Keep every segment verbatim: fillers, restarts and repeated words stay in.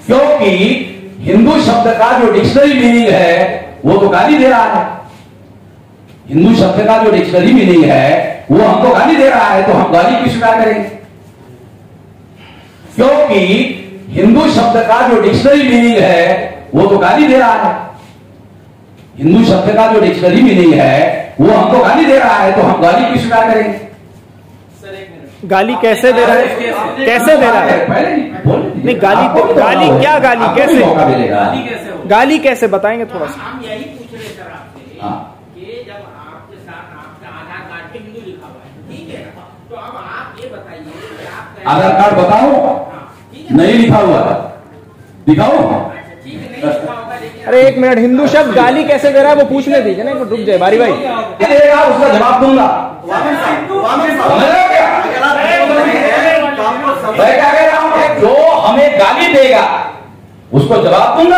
क्योंकि हिंदू शब्द का जो डिक्शनरी मीनिंग है वो तो गाली दे रहा है। हिंदू शब्द का जो डिक्शनरी मीनिंग है वो हमको गाली दे रहा है, तो हम गाली क्यों स्वीकार करेंगे? क्योंकि हिंदू शब्द का जो डिक्शनरी मीनिंग है वो तो गाली दे रहा है। हिंदू शब्द का जो डिक्शनरी मीनिंग है वो हमको गाली दे रहा है, तो हम गाली क्यों स्वीकार करेंगे? गाली कैसे दे रहा है? कैसे दे रहा है? नहीं, गाली गाली क्या गाली कैसे गाली कैसे बताएंगे थोड़ा सा? हम यही पूछ रहे सर आपसे कि जब आपके साथ आपका आधार कार्ड पे हिंदू लिखा हुआ है, ठीक है, तो अब आप ये बताइए कि आप आधार कार्ड बताओ, नहीं लिखा हुआ दिखाओ। ठीक है, नहीं लिखा होगा लेकिन अरे एक मिनट, हिंदू शब्द गाली कैसे दे रहा है वो पूछने दीजिए ना, रुक जाए बारी भाई। देगा उसका जवाब दूंगा। मैं क्या कह रहा हूं कि जो हमें गाली देगा उसको जवाब दूंगा।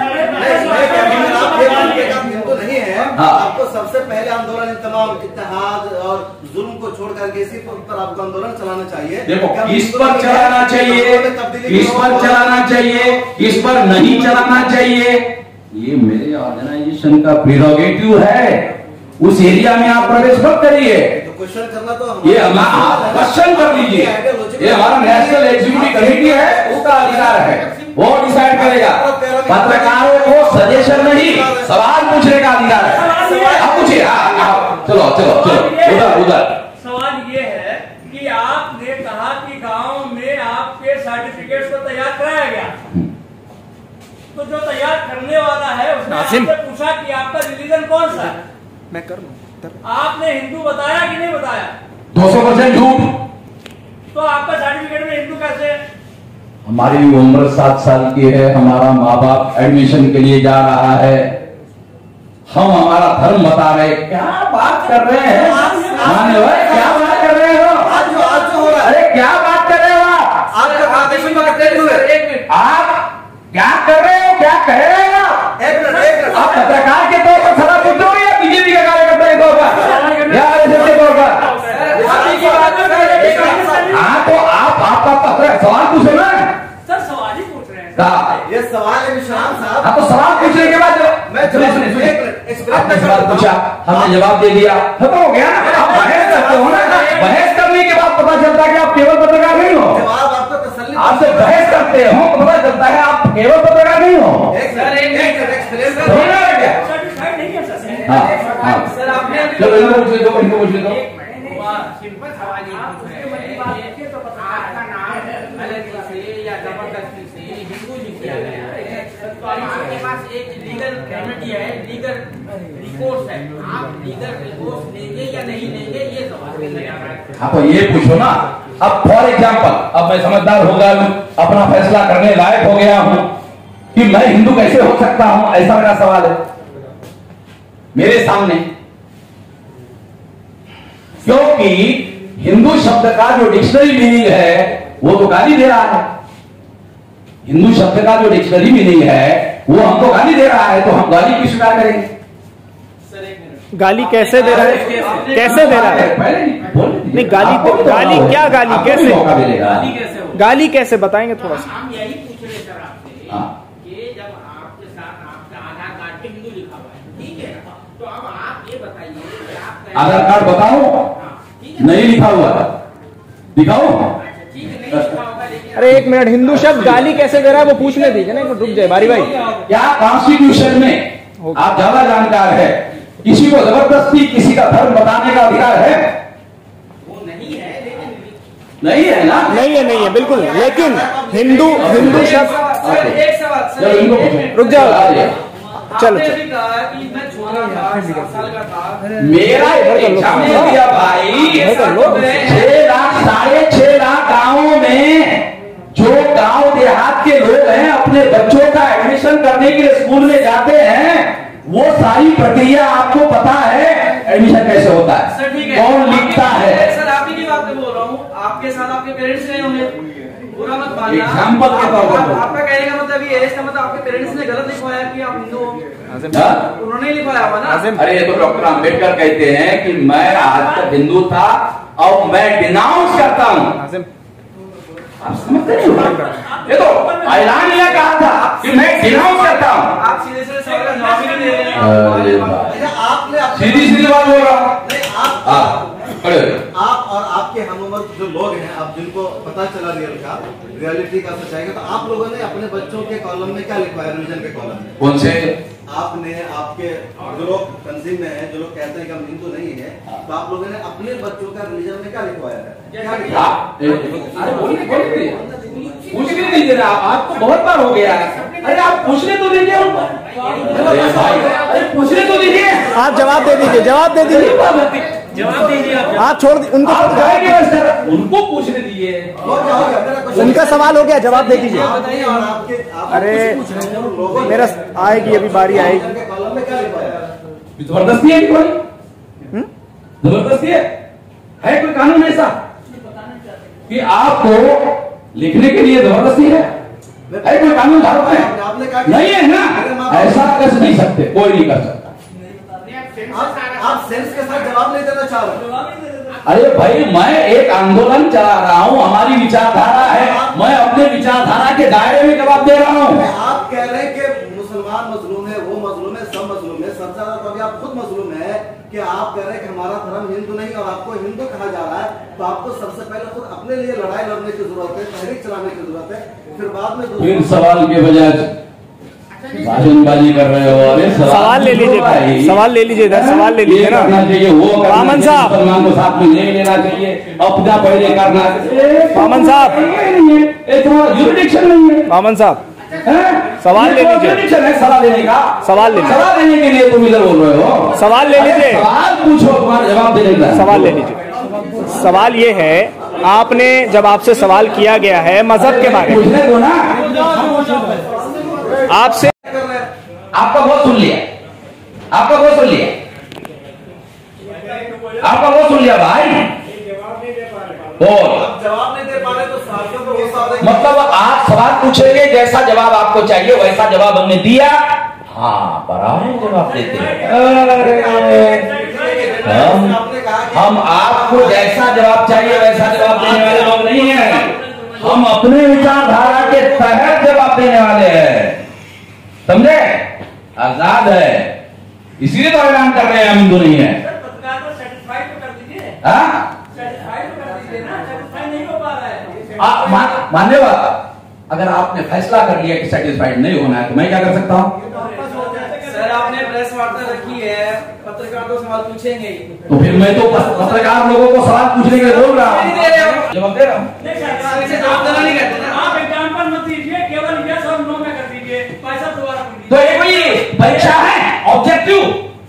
हिंदू नहीं है, आपको सबसे पहले आंदोलन तमाम इत्तेहाद और जुल्म को छोड़ करके इसी पर आपको आंदोलन चलाना चाहिए। देखो, किस पर चलाना चाहिए, किस पर चलाना चाहिए, किस पर नहीं चलाना चाहिए, ये मेरे ऑर्गेनाइजेशन का प्रीरोगेटिव है। उस एरिया में आप प्रवेश मत करिए। तो क्वेश्चन करना तो ये हमारा क्वेश्चन कर लीजिए, ये हमारा नेशनल एग्जीक्यूटिव कमेटी है, उसका अधिकार है, वो डिसाइड करेगा। पत्रकारों को सजेशन नहीं, सवाल पूछने का अधिकार है। आप पूछिए। चलो चलो चलो उधर उधर। सवाल ये है कि आपने कहा कि गांव में आपके सर्टिफिकेट्स को तैयार कराया गया, तो जो तैयार करने वाला है उसने आपसे पूछा कि आपका रिलीजन कौन सा है? मैं कर लूं। आपने हिंदू बताया कि नहीं बताया? दो सौ परसेंट झूठ। तो आपका सर्टिफिकेट में हिंदू कैसे है? हमारी उम्र सात साल की है, हमारा माँ बाप एडमिशन के लिए जा रहा है, हम हमारा धर्म बता रहे। क्या बात कर रहे हैं माने भाई, क्या बात कर रहे हो? अरे क्या बात कर रहे हो आप? आप क्या कर रहे हो, क्या कह रहे हो? आप पत्रकार के तौर पर खड़ा पूछ रहे हो या बीजेपी के कार्यकर्ता के तौर पर या आरएसएस के तौर पर? हाँ, तो आप आपका पत्र सवाल पूछो ना सर, सवाल ही पूछ रहे हैं। ये सवाल है विश्राम साहब। हाँ, तो सवाल पूछने के बाद मैं आपने सवाल पूछा, हमने जवाब दे दिया, खत्म हो गया ना। आप बहस करते हो ना, बहस करने के बाद पता चलता है कि आप केवल पत्रकार नहीं हो। जवाब आपको तसल्ली आपसे बहस करते हो तो पता चलता है आप केवल पत्रकार नहीं हो। सर्टिफाइड नहीं है सर। हाँ हाँ सर आपने चलो इनको पूछ लो, इनको पूछ लो। सिंपल सवाल ये पूछ रहे हैं कि आपका नाम गलती से या जबरदस्ती से हिंदू लिख दिया गया है, तो आपके पास एक लीगल रेमेडी है, लीगल रिकोर्स है, आप लीगल रिकोर्स लेंगे या नहीं लेंगे, ये सवाल। हाँ, तो ये पूछो ना। अब फॉर एग्जाम्पल, अब मैं समझदार हो गया हूं, अपना फैसला करने लायक हो गया हूं कि मैं हिंदू कैसे हो सकता हूं, ऐसा मेरा सवाल है मेरे सामने। क्योंकि हिंदू शब्द का जो डिक्शनरी मीनिंग है वो तो गाली दे रहा है। हिंदू शब्द का जो डिक्शनरी मीनिंग है वो हमको गाली दे रहा है, तो हम गाली क्यों स्वीकार करेंगे? गाली कैसे दे रहा है? कैसे दे रहा है? नहीं, गाली गाली क्या गाली कैसे? गाली कैसे बताएंगे थोड़ा सा? हम यही पूछ रहे सर आपसे कि जब आपके साथ आपका आधार कार्ड पे हिंदू लिखा हुआ है, ठीक है, तो अब आप ये बताइए कि आप आधार कार्ड बताओ, नहीं लिखा हुआ दिखाओ। ठीक है, नहीं लिखा होगा लेकिन अरे एक मिनट, हिंदू शब्द गाली कैसे दे रहा है वो पूछने दीजिए ना, रुक जाए बारी भाई। क्या कॉन्स्टिट्यूशन में आप ज्यादा जानकार है, किसी को जबरदस्ती किसी का धर्म बताने का अधिकार है? वो नहीं है, लेकिन नहीं है ना। नहीं है, नहीं है बिल्कुल, लेकिन हिंदू हिंदू शब्द। सर एक सवाल चलो सर, इनको एक पूछो। मिनट। रुक जाओ, चलो आपने चलो। भी कहा कि मैं छोटा था, सात साल का था। मेरा एग्जाम दे दिया भाई। छह लाख साढ़े छह लाख गांवों में जो गांव देहात के लोग हैं अपने बच्चों का एडमिशन करने के लिए स्कूल में जाते हैं, वो सारी प्रक्रिया आपको पता है। एडमिशन कैसे होता है, सर ठीक है, कौन लिखता है? सर आप ही की बात पे बोल रहा हूँ, आपके साथ आपके पेरेंट्स रहे होंगे, बुरा मत मानना। एग्जाम्पल के तौर पर बोल। आपका कहने का मतलब ये है, इसका मतलब आपके पेरेंट्स ने गलत लिखवाया कि आप हिंदू हो, हाँ? उन्होंने ही लिखवाया होगा ना। अरे ये तो डॉक्टर अम्बेडकर कहते हैं कि मैं आज तक हिंदू था और मैं डिनाउंस करता हूं। आप समझते नहीं हो? ये तो ऐलान यह कहा था कि मैं डिनाउंस करता हूँ। आप सीधे सीधे सवाल का जवाब ही नहीं दे रहे हैं। आपने सीधी सीधी बात बोल रहा हूँ। आप खड़े आप और आपके हम उम्र जो लोग हैं, आप जिनको पता चला रियल का रियलिटी का सच्चाई का, तो आप लोगों ने अपने बच्चों के कॉलम में क्या लिखवाया? रिलीजन के कॉलम में कौन से? आपने आपके जो लोग तंजीम में हैं, जो लोग कहते हैं कि हम हिंदू नहीं है, तो आप लोगों ने अपने बच्चों का रिलीजन में क्या लिखवाया है? अरे बोलिए बोलिए, पूछने दीजिए ना, आपको बहुत बार हो गया। अरे आप पूछने तो दीजिए, अरे पूछने तो दीजिए। आप जवाब दे दीजिए, जवाब दे दीजिए, जवाब दीजिए आप। आप छोड़ दी- उनको आप छोड़ जाएंगे दीजिए। बस सर, उनको पूछने दीजिए। और क्या हो गया? मेरा क्वेश्चन उनका सवाल हो गया, जवाब दे दीजिए। आप बताइए, और आपके आप अरे, कुछ पूछ रहे हैं, उन लोगों ने मेरा आएगी, अभी बारी आएगी। रिलीजन के कॉलम में क्या लिखवाया है? जबरदस्ती है कोई? हम्म? जबरदस्ती है? है कोई कानून ऐसा कि आपको लिखने के लिए जबरदस्ती है? है कोई कानून भारत में? आपने कहा नहीं है ना, ऐसा कर नहीं सकते, कोई नहीं कर सकता। आप, आप सेंस के साथ जवाब नहीं देना चाह रहे। अरे भाई, मैं एक आंदोलन चला रहा हूँ, हमारी विचारधारा है, मैं अपने विचारधारा के दायरे में जवाब दे रहा हूँ। आप कह रहे हैं कि मुसलमान मजलूम है, वो मजलूम है, सब मजलूम है, सबसे ज्यादा तो अभी आप खुद मजलूम है कि आप कह रहे हैं कि हमारा धर्म हिंदू नहीं और आपको हिंदू कहा जा रहा है। तो आपको सबसे पहले खुद अपने लिए लड़ाई लड़ने की जरूरत है, तहरीक चलाने की जरूरत है, फिर बाद में फिर सवाल के बजाय भाषणबाजी कर रहे हो। अरे सवाल ले लीजिए, भाई, सवाल ले लीजिए, इधर सवाल ले लीजिए ना। करना चाहिए, वो करना वामन चाहिए, साहब। मुसलमान को साथ में ले लेना चाहिए, अपना पहले करना चाहिए। वामन साहब। नहीं है, ये तुम्हारा jurisdiction नहीं है। वामन साहब, हैं? सवाल ले ये लीजिए। jurisdiction है सवाल लेने का। सवाल ले लीजिए। सवाल लेने के लिए तुम इधर बोल रहे हो। सवाल ले अरे लीजिए। सवाल पूछो, तुम्हारा जवाब देने का सवाल ले लीजिए। सवाल ये है, आपने जब आपसे सवाल किया गया है मजहब के बारे में, पूछने दो ना। आपसे आपका बहुत सुन लिया, आपका बहुत सुन लिया, आपका बहुत सुन लिया भाई। बोल। आप जवाब नहीं दे पा रहे तो साथियों को वो साथ मतलब आप सवाल पूछेंगे, जैसा जवाब आपको चाहिए वैसा जवाब हमने दिया। हाँ, बराबर जवाब देते हैं। हम हम आपको जैसा जवाब चाहिए वैसा जवाब देने वाले लोग नहीं हैं। हम अपने विचारधारा के तहत जवाब देने वाले हैं, समझे? आजाद है, इसीलिए तो ऐलान कर रहे हैं हम हिंदू नहीं है। पत्रकार को सेटिस्फाई तो कर दीजिए, हाँ? सेटिस्फाई तो कर दीजिए ना, सेटिस्फाई नहीं हो पा रहा है। आप मान, मानने वाला, अगर आपने फैसला कर लिया कि सेटिस्फाइड नहीं होना है तो मैं क्या कर सकता हूँ? सर आपने प्रेस वार्ता रखी है, पत्रकार तो सवाल पूछेंगे ही। तो फिर मैं तो पत्रकार लोगों को सवाल पूछने के लिए बोल रहा हूँ, जवाब दे रहा हूँ। नहीं सर, इसे जवाब देना नहीं कहते ना। आप एग्जाम्पल मत दीजिए, केवल यस और नो में कर दीजिए, पैसा दोबारा पूछिए। तो ये कोई परीक्षा है ऑब्जेक्टिव?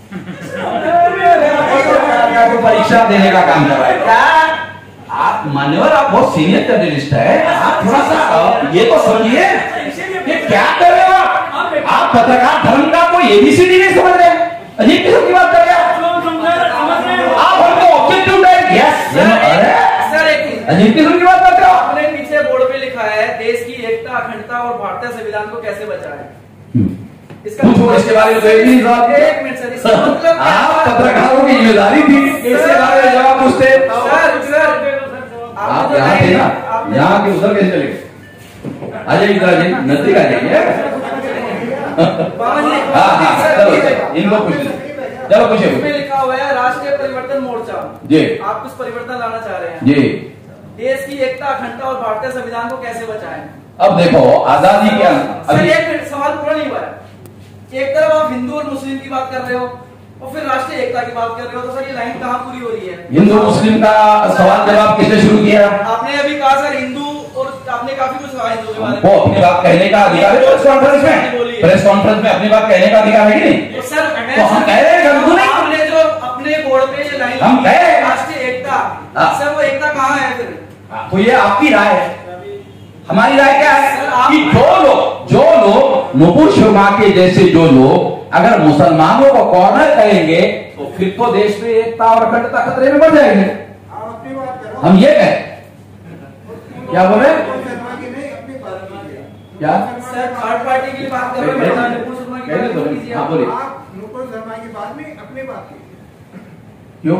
परीक्षा देने का काम कर रहा है क्या? आप मान्यवर, आप बहुत सीनियर जर्नलिस्ट है, आप थोड़ा सा ये तो समझिए कि क्या कर रहे हो आप? आप पत्रकार धर्म का कोई एबीसीडी नहीं समझ रहे, अजीब किस्म की बात कर रहे हो आप। हमको ऑब्जेक्टिव यस, अरे सर एक चीज, अजीब किस्म की बात करते हो। आपने पीछे बोर्ड पे लिखा है देश की एकता, अखंडता और भारतीय संविधान को कैसे बचाएं। इसका पूछो इसके बारे में तो एक ही जवाब दिया। एक मिनट सर, इसका मतलब क्या? आप पत्रकारों की जिम्मेदारी थी इसके बारे में जवाब पूछते। सर सर आप यहाँ थे ना, यहाँ के उधर कैसे चले गए? आ जाइए इधर, आ जाइए, नजदीक आ जाइए। हाँ हाँ, चलो इनको पूछ लीजिए, चलो पूछिए। इसमें लिखा हुआ है राष्ट्रीय परिवर्तन मोर्चा जी, आप कुछ परिवर्तन लाना चाह रहे हैं। जी। देश की एकता, अखंडता और भारतीय संविधान को कैसे बचाएं? अब देखो आजादी के सर अभी एक मिनट, सवाल पूरा नहीं हुआ है। एक तरफ आप हिंदू और मुस्लिम की बात कर रहे हो और फिर राष्ट्रीय एकता की बात कर रहे हो, तो सर ये लाइन कहाँ पूरी हो रही है? हिंदू मुस्लिम का सवाल जवाब किसने शुरू किया? आपने अभी कहा सर हिंदू, और आपने काफी कुछ कहा हिंदू के बारे वो अपनी बात कहने का अधिकार है प्रेस कॉन्फ्रेंस में, प्रेस कॉन्फ्रेंस में अपनी बात कहने का अधिकार है कि नहीं? में। सर मैं तो हम कह रहे हैं कि हिंदू नहीं। आपने जो अपने बोर्ड पे ये लाइन हम कह रहे हैं। राष्ट्रीय एकता, हाँ। सर वो एकता कहाँ है फिर? तो ये आपकी राय है, हमारी राय क्या है कि जो लोग जो लोग नुपुर शर्मा के जैसे जो लोग अगर मुसलमानों को कॉर्नर करेंगे तो फिर तो देश में एकता और अखंडता खतरे में बढ़ जाएंगे। हम ये कहें, क्या बोल रहे हैं? क्या सर थर्ड पार्टी की बात कर रहे हैं, नुपुर शर्मा की बात मत कीजिए। हाँ बोलिए। आप नुपुर शर्मा की बात में अपनी बात की क्यों?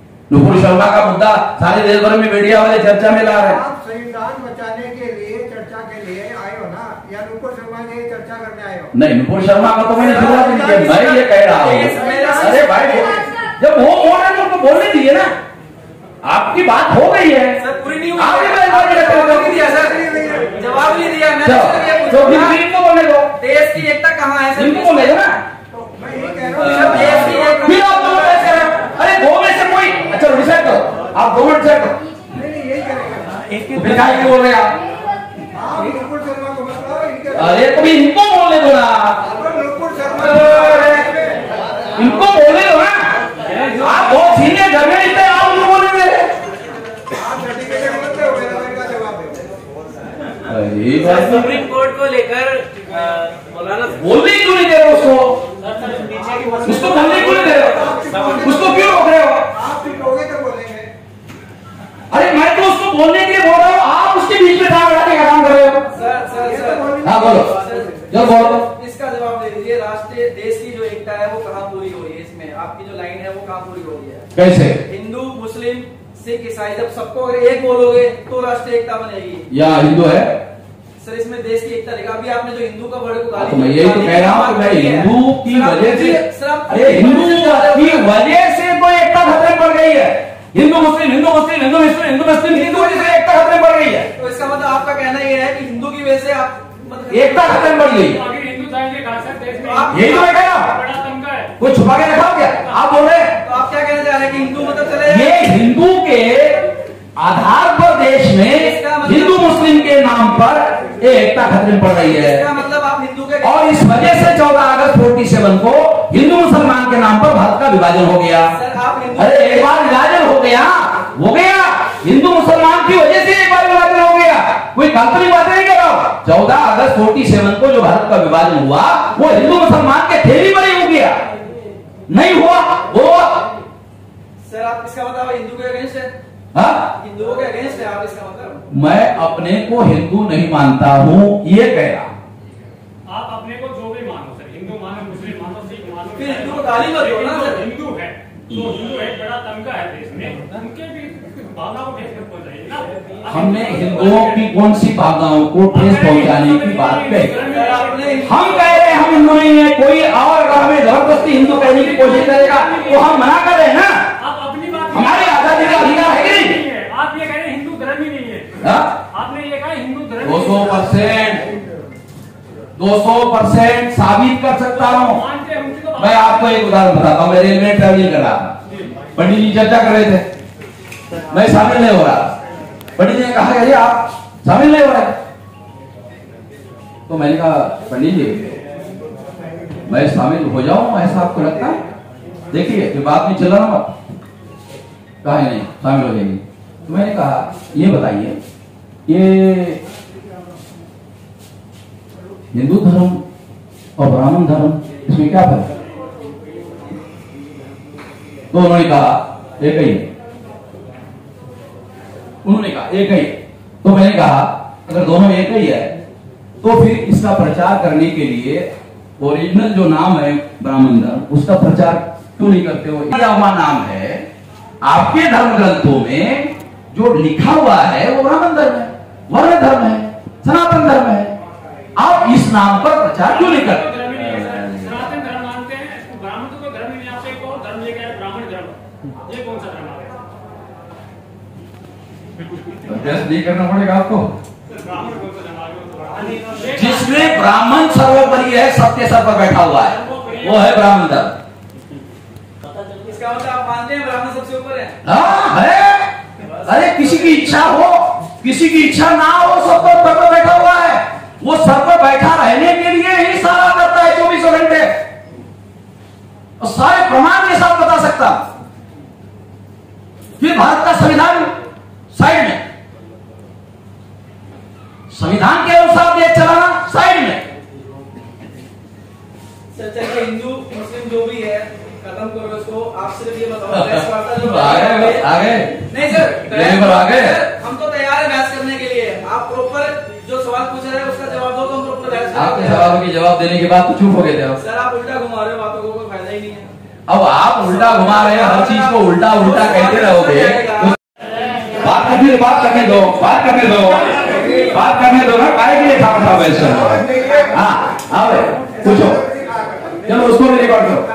नुपुर शर्मा का मुद्दा सारे देश भर में मीडिया वाले चर्चा में ला रहे हैं। आप संविधान बचाने के लिए चर्चा चर्चा के लिए आए हो ना, या नुपुर शर्मा से चर्चा करने आए हो? नहीं, नुपुर शर्मा का तो मैंने शुरुआत नहीं किया, मैं ये कह रहा हूँ। अरे भाई जब वो बोल रहे हैं तो बोलने दीजिए ना, आपकी बात हो गई है। सर पूरी नहीं हुई, आपने जवाब नहीं दिया सर, जवाब नहीं दिया मैंने। तो फिर इनको बोलने दो, देश की एकता कहाँ है सर? इनको बोले ना। मैं ये कह रहा हूँ सर, देश की एकता- फिर आप दो मिनट ऐसे रहो। अरे दो में से कोई, अच्छा डिसाइड करो, आप दो मिनट सेट करो। नहीं नहीं यही करेगा। फिर क्या बोल रहे हैं आप? आप नुपुर शर्मा को मत लाओ, इनके अरे तो भी इनको बोलने दो ना, नुपुर शर्मा इनको बोलने दो ना। आप बहुत सीनियर जर्नलिस्ट हैं, आप उनको बोलने दे। आप सर्टिफिकेट मत दो, मेरा मेरा जवाब दो। अरे बात तो सुप्रीम कोर्ट को लेकर अ, मौलाना बोलने क्यों नहीं दे रहे उसको? उसको बोलने क्यों नहीं दे रहे? उसको क्यों रोक रहे हो? आप चुप रहोगे तो बोलेंगे। अरे मैं तो उसको बोलने के लिए बोल रहा हूँ, आप उसके बीच में टांग अड़ाने का काम कर रहे हो। सर सर सर हाँ बोलो, जब बोलो। इसका जवाब दे दीजिए। राष्ट्रीय देश की जो एकता है वो कहाँ पूरी हो रही है? इसमें आपकी जो लाइन है वो कहाँ पूरी हो रही है? कैसे? हिंदू, मुस्लिम, सिख, ईसाई, जब सबको अगर एक बोलोगे तो राष्ट्रीय एकता बनेगी। या हिंदू है? सर इसमें देश की एकता रहेगा। अभी आपने जो हिंदू का वर्ड को तो मैं यही तो कह रहा हूँ कि भाई हिंदू की वजह से, अरे हिंदू की वजह से तो एकता खतरे पड़ गई है। हिंदू मुस्लिम, हिंदू मुस्लिम, हिंदू मुस्लिम, हिंदू मुस्लिम, हिंदू वजह से एकता खतरे पड़ गई है। तो इसका मतलब आपका कहना ये है कि हिंदू की वजह से आप मतलब एकता खतरे पड़ गई। हिंदू जाएंगे कहाँ से देश में? आप- यही तो मैं कह रहा हूँ। बड़ा तमका है। कोई छुपा के रखा हो क्या? आप बोल रहे हैं तो आप क्या कहना चाह रहे हैं कि हिंदू मतलब चले ये हिंदू के आधार पर देश में हिंदू मुस्लिम के नाम पर एकता खतरे में पड़ रही है। इसका मतलब आप हिंदू के और इस वजह से चौदह अगस्त सैंतालीस को हिंदू मुसलमान के नाम पर भारत का विभाजन हो गया। सर आप हिंदू अरे एक बार विभाजन हो गया, हो गया। हिंदू मुसलमान की वजह से एक बार विभाजन हो गया। कोई काल्पनिक बात नहीं कर रहा हूं। चौदह अगस्त सैंतालीस को जो भारत का विभाजन हुआ वो हिंदू मुसलमान के थैली पर ही हो गया, नहीं हुआ वो। सर आप इसका मतलब हिंदू के अगेंस्ट है? हाँ? हिंदुओं के अगेंस्ट है आप, इसका मतलब? मैं अपने को हिंदू नहीं मानता हूं ये कह रहा हूं। आप अपने को जो भी मानो सर, हिंदू मानो, मुस्लिम मानो, सिख मानो, फिर हिंदू को गाली मत दो ना लेकिन जो सर। हिंदू है, जो हिंदू है, बड़ा तमका है देश में, उनके भी भावना को ठेस पहुंचाइए ना। हमने हिंदुओं की कौन सी भावनाओं को ठेस पहुंचाने की बात कही? सर आपने हम कह रहे हैं हम हिंदू नहीं है, कोई और अगर हमें जबरदस्ती हिंदू कहने की कोशिश करेगा तो हम मना कर रहे हैं ना। आप अपनी बात हमारी आजादी का अधिकार है कि नहीं? है। आप ये कह रहे हैं हिंदू धर्म ही नहीं है। हाँ? आपने ये कहा हिंदू धर्म दो सौ परसेंट दो सौ परसेंट साबित कर सकता हूं। मानते हैं उनकी तो मैं आपको एक उदाहरण बताता हूं। मैं रेलवे में ट्रेवलिंग कर रहा था, पंडित जी चर्चा कर रहे थे, मैं शामिल नहीं हो रहा। पंडित जी ने कहा अरे आप शामिल नहीं हो रहे। तो मैंने कहा पंडित जी मैं शामिल हो जाऊं, ऐसा आपको लगता है? देखिए ये बात नहीं चल रहा मत, कहा नहीं शामिल हो जाएंगे। तो मैंने कहा ये बताइए, ये हिंदू धर्म और ब्राह्मण धर्म इसमें क्या फर्क है? तो उन्होंने कहा एक ही है। उन्होंने कहा एक ही है। तो मैंने कहा अगर दोनों एक ही है तो फिर इसका प्रचार करने के लिए ओरिजिनल जो नाम है ब्राह्मण धर्म उसका प्रचार क्यों नहीं करते हो? यह हुआ नाम है आपके धर्म ग्रंथों में जो लिखा हुआ है वो ब्राह्मण धर्म है, वर्ण धर्म है, सनातन धर्म है। आप इस नाम पर प्रचार क्यों नहीं करते? सनातन धर्म मानते हैं, ब्राह्मण तो कोई धर्म ही नहीं। आपसे एक और धर्म लेके आए ब्राह्मण धर्म, ये कौन सा धर्म आ गया? अभ्यास नहीं करना पड़ेगा आपको। ब्राह्मण कौन सा धर्म आ गया? जिसमें ब्राह्मण सर्वोपरि है, सबके सर पर बैठा हुआ है, वो है ब्राह्मण धर्म। इसका मतलब आप मानते हैं ब्राह्मण सबसे ऊपर है? हाँ है। अरे किसी की इच्छा हो, किसी की इच्छा ना हो, सब पर सर पर बैठा हुआ है। वो सर पर बैठा रहने के लिए ही सारा करता है चौबीसों घंटे, और सारे प्रमाण के साथ बता सकता। फिर भारत का संविधान साइड में, संविधान के अनुसार देश चलाना साइड में। सर चलिए हिंदू मुस्लिम जो भी है खत्म करो इसको। आप सिर्फ ये बताओ आगे आगे नहीं सर, लेवल आगे। हम तो तैयार है बहस करने के लिए। आप प्रॉपर जो सवाल पूछ रहे हैं उसका जवाब दो तो हम प्रॉपर बहस आपके करेंगे। सवालों के जवाब देने के बाद तो चुप हो गए थे आप। सर आप उल्टा घुमा रहे हो बातों को, कोई फायदा ही नहीं है। अब आप उल्टा घुमा रहे हैं, हर चीज को उल्टा उल्टा कहते रहोगे। बात करने बात करने दो, बात करने दो। बात करने दो ना, काय के लिए था था वैसे। हाँ हाँ पूछो, चलो उसको भी रिकॉर्ड करो।